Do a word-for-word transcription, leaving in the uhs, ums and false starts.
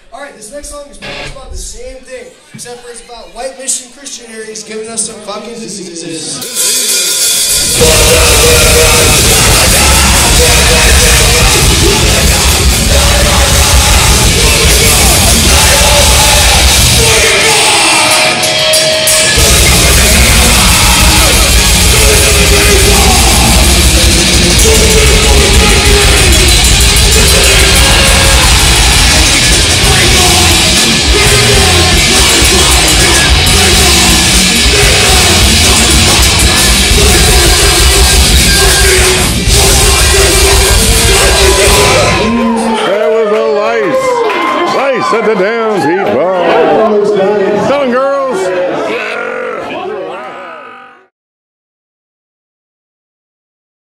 Alright, this next song is pretty much about the same thing, except for it's about white mission Christian areas giving us some fucking diseases.